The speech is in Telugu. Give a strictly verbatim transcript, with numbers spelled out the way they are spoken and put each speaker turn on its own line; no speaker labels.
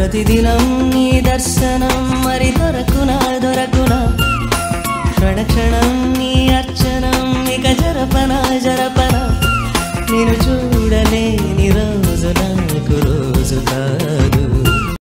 ప్రతిదినం నీ దర్శనం మరి దొరకునా దొరకునా క్షణక్షణం నీ అర్చనం ఇక జరపనా జరపనా నేను చూడలేని రోజు నాకు రోజు కాదు